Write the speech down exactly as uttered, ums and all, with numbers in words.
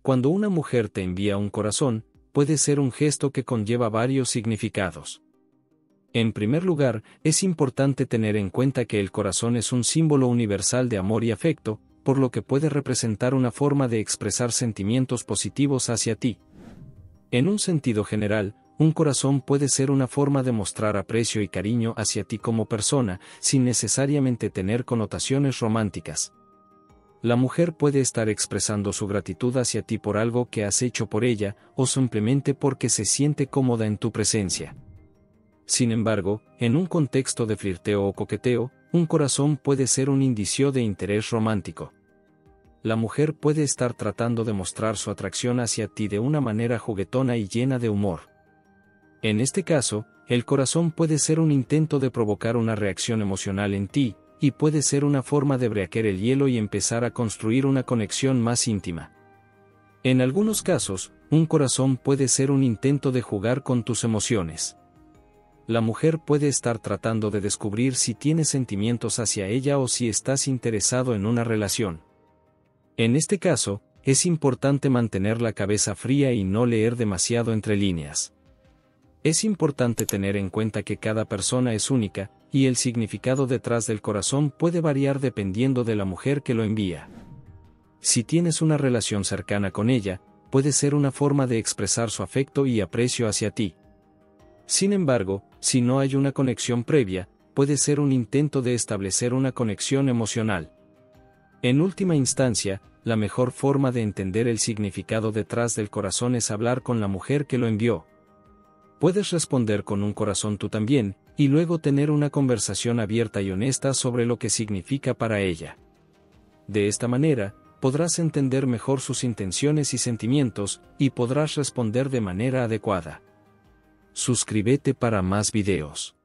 Cuando una mujer te envía un corazón, puede ser un gesto que conlleva varios significados. En primer lugar, es importante tener en cuenta que el corazón es un símbolo universal de amor y afecto, por lo que puede representar una forma de expresar sentimientos positivos hacia ti. En un sentido general, un corazón puede ser una forma de mostrar aprecio y cariño hacia ti como persona, sin necesariamente tener connotaciones románticas. La mujer puede estar expresando su gratitud hacia ti por algo que has hecho por ella, o simplemente porque se siente cómoda en tu presencia. Sin embargo, en un contexto de flirteo o coqueteo, un corazón puede ser un indicio de interés romántico. La mujer puede estar tratando de mostrar su atracción hacia ti de una manera juguetona y llena de humor. En este caso, el corazón puede ser un intento de provocar una reacción emocional en ti, y puede ser una forma de breaker el hielo y empezar a construir una conexión más íntima. En algunos casos, un corazón puede ser un intento de jugar con tus emociones. La mujer puede estar tratando de descubrir si tienes sentimientos hacia ella o si estás interesado en una relación. En este caso, es importante mantener la cabeza fría y no leer demasiado entre líneas. Es importante tener en cuenta que cada persona es única, y el significado detrás del corazón puede variar dependiendo de la mujer que lo envía. Si tienes una relación cercana con ella, puede ser una forma de expresar su afecto y aprecio hacia ti. Sin embargo, si no hay una conexión previa, puede ser un intento de establecer una conexión emocional. En última instancia, la mejor forma de entender el significado detrás del corazón es hablar con la mujer que lo envió. Puedes responder con un corazón tú también, y luego tener una conversación abierta y honesta sobre lo que significa para ella. De esta manera, podrás entender mejor sus intenciones y sentimientos, y podrás responder de manera adecuada. Suscríbete para más videos.